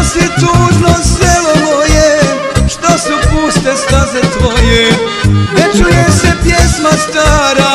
si tužno selo moje, što su puste staze tvoje. Ne čuje se pjesma stara,